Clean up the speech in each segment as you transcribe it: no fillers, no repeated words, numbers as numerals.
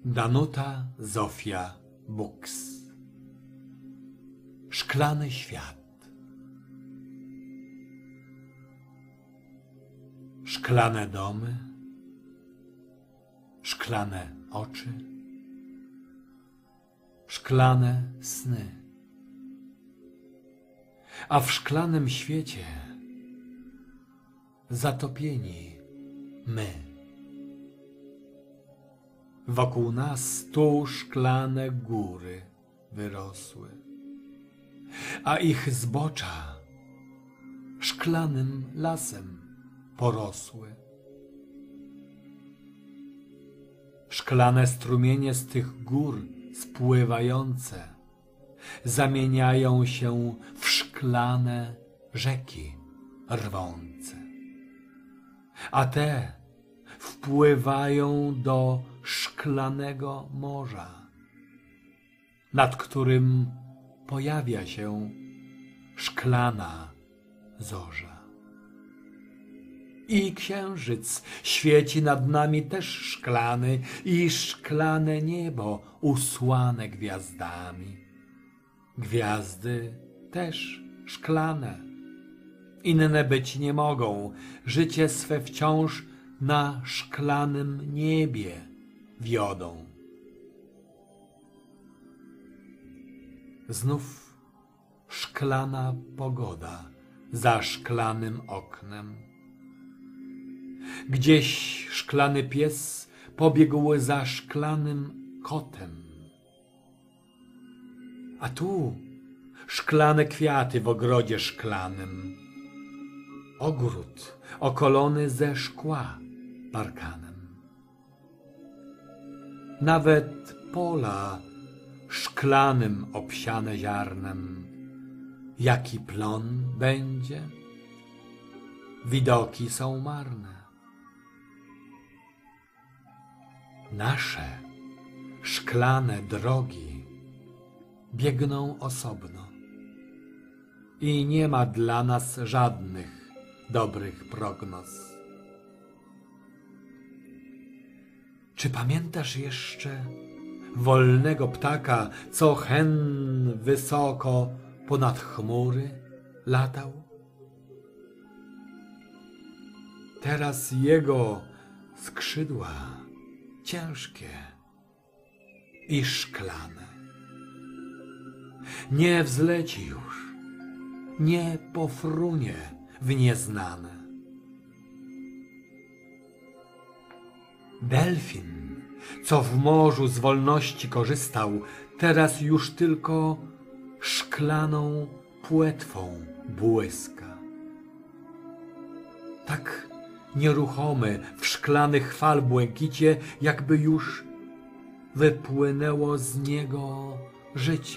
Danuta Zofia Bux. Szklany świat. Szklane domy, szklane oczy, szklane sny. A w szklanym świecie zatopieni my. Wokół nas tu szklane góry wyrosły, a ich zbocza szklanym lasem porosły. Szklane strumienie z tych gór spływające zamieniają się w szklane rzeki rwące, a te wpływają do szklanego morza, nad którym pojawia się szklana zorza. I księżyc świeci nad nami też szklany, i szklane niebo usłane gwiazdami. Gwiazdy też szklane, inne być nie mogą, życie swe wciąż na szklanym niebie wiodą. Znów szklana pogoda za szklanym oknem. Gdzieś szklany pies pobiegł za szklanym kotem. A tu szklane kwiaty w ogrodzie szklanym. Ogród okolony ze szkła parkanem. Nawet pola szklanym obsiane ziarnem. Jaki plon będzie? Widoki są marne. Nasze szklane drogi biegną osobno i nie ma dla nas żadnych dobrych prognoz. Czy pamiętasz jeszcze wolnego ptaka, co hen wysoko ponad chmury latał? Teraz jego skrzydła ciężkie i szklane. Nie wzleci już, nie pofrunie w nieznane. Delfin, co w morzu z wolności korzystał, teraz już tylko szklaną płetwą błyska. Tak nieruchomy w szklanych fal błękicie, jakby już wypłynęło z niego życie.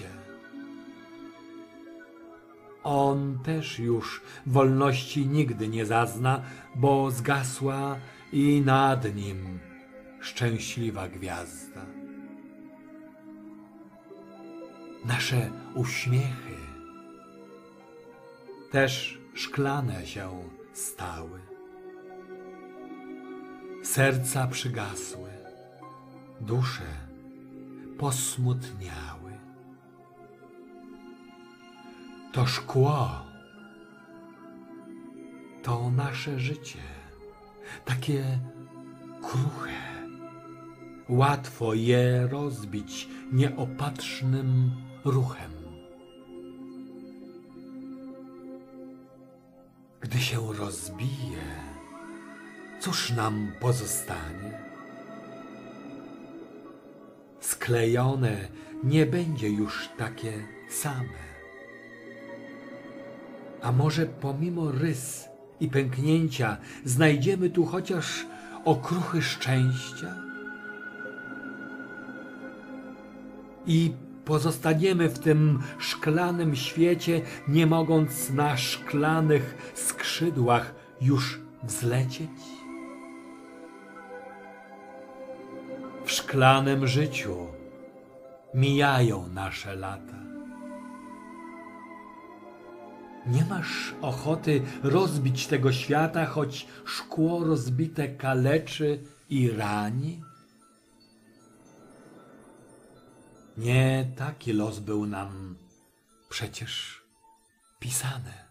On też już wolności nigdy nie zazna, bo zgasła i nad nim szczęśliwa gwiazda. Nasze uśmiechy też szklane się stały. Serca przygasły, dusze posmutniały. To szkło to nasze życie, takie kruche. Łatwo je rozbić nieopatrznym ruchem. Gdy się rozbije, cóż nam pozostanie? Sklejone nie będzie już takie same. A może pomimo rys i pęknięcia znajdziemy tu chociaż okruchy szczęścia? I pozostaniemy w tym szklanym świecie, nie mogąc na szklanych skrzydłach już wzlecieć? W szklanym życiu mijają nasze lata. Nie masz ochoty rozbić tego świata, choć szkło rozbite kaleczy i rani? Nie taki los był nam przecież pisany.